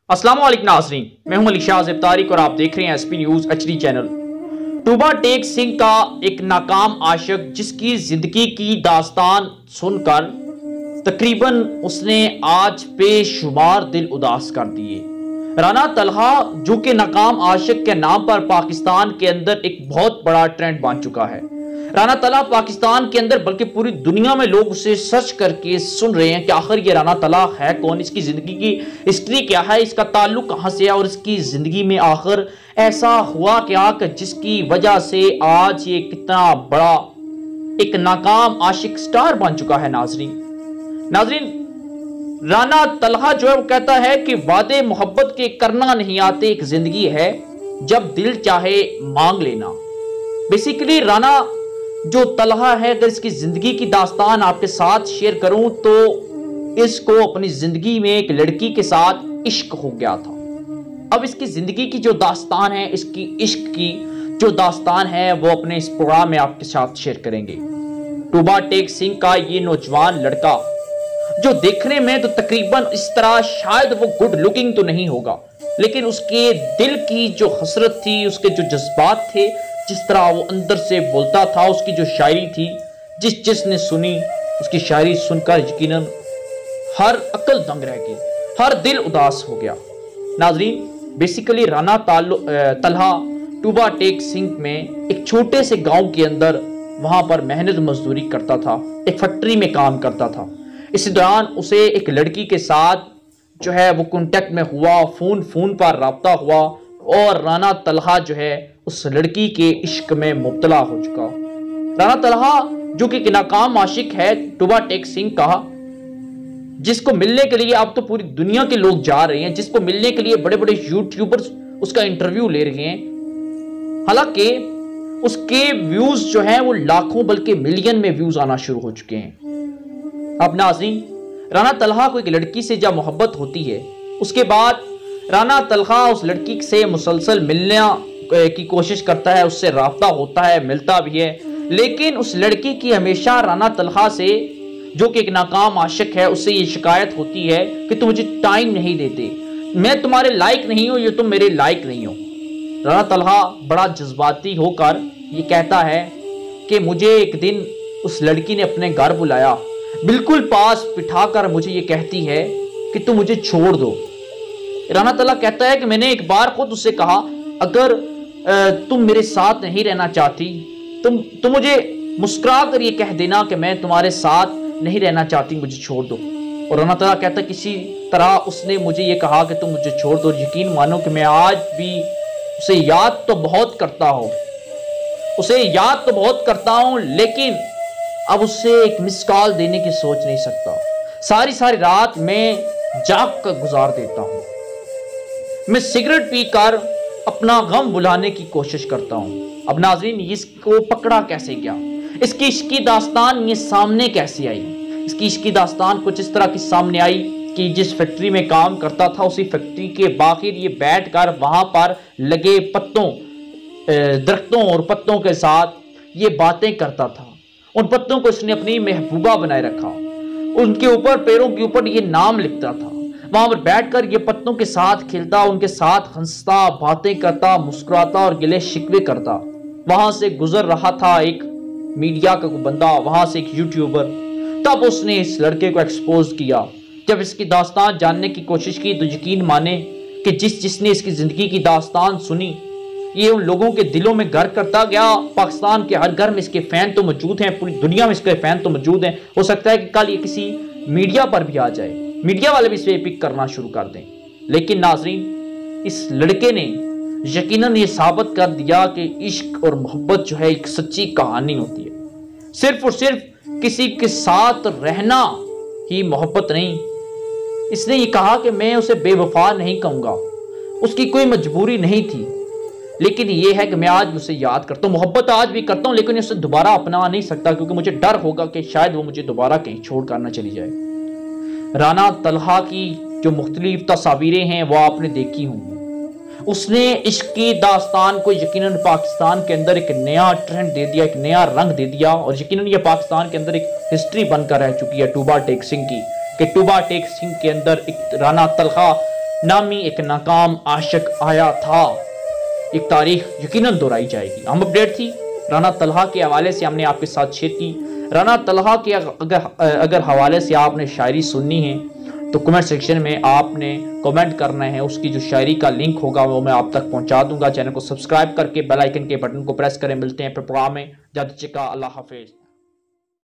अस्सलाम वालेकुम नाज़रीन, मैं हूं अली शाह ज़िब्तारिक और आप देख रहे हैं SP news HD channel. Toba Tek Singh का एक नाकाम आशिक जिसकी जिंदगी की दास्तान सुनकर तकरीबन उसने आज बेशुमार दिल उदास कर दिए। राना तलहा जो कि नाकाम आशिक के नाम पर पाकिस्तान के अंदर एक बहुत बड़ा ट्रेंड बन चुका है। राना तलहा पाकिस्तान के अंदर बल्कि पूरी दुनिया में लोग उसे सर्च करके सुन रहे हैं कि आखिर ये राना तलहा है कौन, इसकी जिंदगी की हिस्ट्री क्या है, इसका ताल्लुक कहां से है और इसकी जिंदगी में आखिर ऐसा हुआ क्या कि जिसकी वजह से आज ये कितना बड़ा एक नाकाम आशिक स्टार बन चुका है। नाजरीन राना तलहा जो है वो कहता है कि वादे मोहब्बत के करना नहीं आते, एक जिंदगी है जब दिल चाहे मांग लेना। बेसिकली राना जो तलहा है, अगर इसकी जिंदगी की दास्तान आपके साथ शेयर करूं तो इसको अपनी जिंदगी में एक लड़की के साथ इश्क हो गया था। अब इसकी जिंदगी की जो दास्तान है, इसकी इश्क की जो दास्तान है वो अपने इस प्रोग्राम में आपके साथ शेयर करेंगे। टूबा टेक सिंह का ये नौजवान लड़का जो देखने में तो तकरीबन इस तरह शायद वो गुड लुकिंग तो नहीं होगा, लेकिन उसके दिल की जो हसरत थी, उसके जो जज्बात थे, जिस तरह वो अंदर से बोलता था, उसकी जो शायरी थी, जिसने सुनी उसकी शायरी सुनकर यकीनन हर अक्ल दंग रह गई, हर दिल उदास हो गया। नाजरीन बेसिकली राना तलहा टूबा टेक सिंह में एक छोटे से गांव के अंदर वहां पर मेहनत मजदूरी करता था, एक फैक्ट्री में काम करता था। इसी दौरान उसे एक लड़की के साथ जो है वो कांटेक्ट में हुआ, फोन पर राब्ता हुआ और राना तलहा जो है उस लड़की के इश्क में मुब्तला हो चुका। राना तलहा जो कि नाकाम आशिक है टूबा टेक सिंह का, जिसको मिलने के लिए अब तो पूरी दुनिया के लोग जा रहे हैं, जिसको मिलने के लिए बड़े बड़े यूट्यूबर्स उसका इंटरव्यू ले रहे हैं। हालांकि उसके व्यूज जो हैं वो लाखों बल्कि मिलियन में व्यूज आना शुरू हो चुके हैं। अब नाज़रीन राना तलहा को एक लड़की से जब मोहब्बत होती है, उसके बाद राना तलहा उस लड़की से मुसलसल मिलने की कोशिश करता है, उससे राब्ता होता है, मिलता भी है, लेकिन उस लड़की की हमेशा राना तलहा से जो कि एक नाकाम आशिक है उससे ये शिकायत होती है कि तुम मुझे टाइम नहीं देते, मैं तुम्हारे लायक नहीं हूं, ये तुम मेरे लायक नहीं हो। राना तलहा बड़ा जज्बाती होकर ये कहता है कि मुझे एक दिन उस लड़की ने अपने घर बुलाया, बिल्कुल पास बिठाकर मुझे ये कहती है कि तुम मुझे छोड़ दो। राना तलहा कहता है कि मैंने एक बार खुद उससे कहा अगर तुम मेरे साथ नहीं रहना चाहती तुम मुझे मुस्कुरा कर ये कह देना कि मैं तुम्हारे साथ नहीं रहना चाहती, मुझे छोड़ दो। और राना तलहा कहता है किसी तरह उसने मुझे ये कहा कि तुम मुझे छोड़ दो। यकीन मानो कि मैं आज भी उसे याद तो बहुत करता हूँ, लेकिन अब उससे एक मिस कॉल देने की सोच नहीं सकता। सारी रात मैं जाग कर गुजार देता हूँ, मैं सिगरेट पीकर अपना गम बुलाने की कोशिश करता हूँ। अब नाज़रीन इसको पकड़ा कैसे गया, इसकी इश्की दास्तान ये सामने कैसे आई? इसकी इश्की दास्तान कुछ इस तरह की सामने आई कि जिस फैक्ट्री में काम करता था उसी फैक्ट्री के बाहर ये बैठकर वहां पर लगे दरख्तों और पत्तों के साथ ये बातें करता था। उन पत्तों को उसने अपनी महबूबा बनाए रखा, उनके ऊपर पैरों के ऊपर ये नाम लिखता था, वहां पर बैठकर ये पत्तों के साथ खेलता, उनके साथ हंसता, बातें करता, मुस्कुराता और गिले शिकवे करता। वहां से गुजर रहा था एक मीडिया का बंदा, वहां से एक यूट्यूबर, तब उसने इस लड़के को एक्सपोज किया। जब इसकी दास्तान जानने की कोशिश की तो यकीन माने कि जिसने इसकी जिंदगी की दास्तान सुनी ये उन लोगों के दिलों में घर करता गया। पाकिस्तान के हर घर में इसके फैन तो मौजूद हैं, पूरी दुनिया में इसके फैन तो मौजूद हैं। हो सकता है कि कल ये किसी मीडिया पर भी आ जाए, मीडिया वाले भी इसे पिक करना शुरू कर दें। लेकिन नाजरीन इस लड़के ने यकीनन ये साबित कर दिया कि इश्क और मोहब्बत जो है एक सच्ची कहानी होती है। सिर्फ और सिर्फ किसी के साथ रहना ही मोहब्बत नहीं। इसने ये कहा कि मैं उसे बेवफा नहीं कहूँगा, उसकी कोई मजबूरी नहीं थी, लेकिन ये है कि मैं आज भी उसे याद करता हूँ, मोहब्बत आज भी करता हूँ, लेकिन उसे दोबारा अपना नहीं सकता क्योंकि मुझे डर होगा कि शायद वो मुझे दोबारा कहीं छोड़ कर ना चली जाए। राना तलहा की जो मुख्तलिफ तस्वीरें हैं वो आपने देखी होंगी। उसने इश्क की दास्तान को यकीनन पाकिस्तान के अंदर एक नया ट्रेंड दे दिया, एक नया रंग दे दिया, और यकीनन ये पाकिस्तान के अंदर एक हिस्ट्री बनकर रह चुकी है टूबा टेक सिंह की, कि टूबा टेक सिंह के अंदर एक राना तलहा नामी एक नाकाम आशिक आया था। एक तारीख यकीनन दोहराई जाएगी। अहम अपडेट थी राना तलहा के हवाले से हमने आपके साथ शेयर की। राना तलहा के अगर हवाले से आपने शायरी सुननी है तो कमेंट सेक्शन में आपने कमेंट करना है। उसकी जो शायरी का लिंक होगा वो मैं आप तक पहुंचा दूंगा। चैनल को सब्सक्राइब करके बेल आइकन के बटन को प्रेस करें। मिलते हैं प्रोग्राम में। अल्लाह हाफिज।